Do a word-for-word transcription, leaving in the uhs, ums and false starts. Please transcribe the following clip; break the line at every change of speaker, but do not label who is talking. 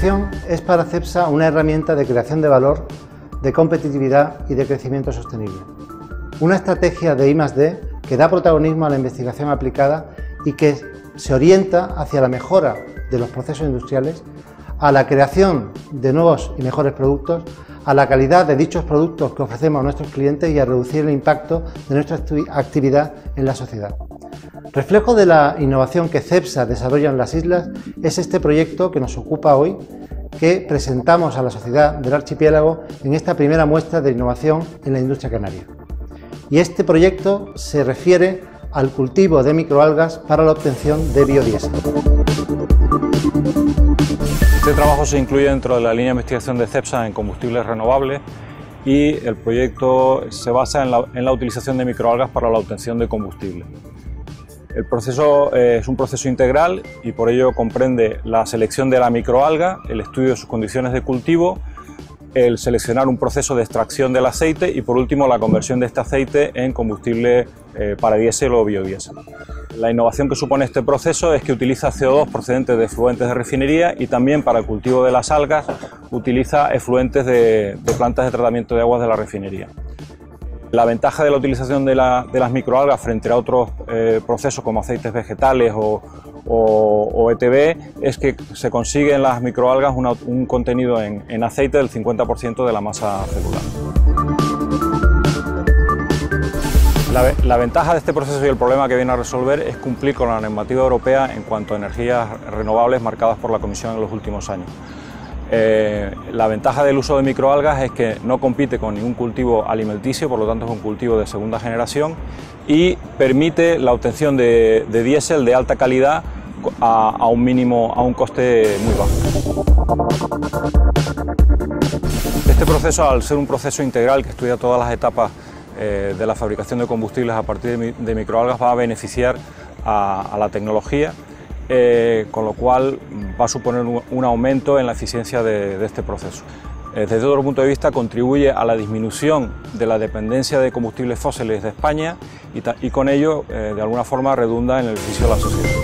investigación es para Cepsa una herramienta de creación de valor, de competitividad y de crecimiento sostenible. Una estrategia de I más D que da protagonismo a la investigación aplicada y que se orienta hacia la mejora de los procesos industriales, a la creación de nuevos y mejores productos, a la calidad de dichos productos que ofrecemos a nuestros clientes y a reducir el impacto de nuestra actividad en la sociedad. Reflejo de la innovación que Cepsa desarrolla en las islas es este proyecto que nos ocupa hoy, que presentamos a la sociedad del archipiélago en esta primera muestra de innovación en la industria canaria. Y este proyecto se refiere al cultivo de microalgas para la obtención de biodiesel.
Este trabajo se incluye dentro de la línea de investigación de Cepsa en combustibles renovables y el proyecto se basa en la, en la utilización de microalgas para la obtención de combustible. El proceso eh, es un proceso integral y por ello comprende la selección de la microalga, el estudio de sus condiciones de cultivo, el seleccionar un proceso de extracción del aceite y por último la conversión de este aceite en combustible eh, para diésel o biodiesel. La innovación que supone este proceso es que utiliza C O dos procedentes de efluentes de refinería y también para el cultivo de las algas utiliza efluentes de, de plantas de tratamiento de aguas de la refinería. La ventaja de la utilización de, la, de las microalgas frente a otros eh, procesos como aceites vegetales o, o, o E T B es que se consigue en las microalgas una, un contenido en, en aceite del cincuenta por ciento de la masa celular. La, la ventaja de este proceso y el problema que viene a resolver es cumplir con la normativa europea en cuanto a energías renovables marcadas por la Comisión en los últimos años. Eh, la ventaja del uso de microalgas es que no compite con ningún cultivo alimenticio, por lo tanto es un cultivo de segunda generación y permite la obtención de, de diésel de alta calidad a, a un mínimo, a un coste muy bajo. Este proceso, al ser un proceso integral que estudia todas las etapas eh, de la fabricación de combustibles a partir de, de microalgas, va a beneficiar a, a la tecnología. Eh, con lo cual va a suponer un, un aumento en la eficiencia de, de este proceso. Eh, desde otro punto de vista contribuye a la disminución de la dependencia de combustibles fósiles de España y, y con ello eh, de alguna forma redunda en el beneficio de la sociedad.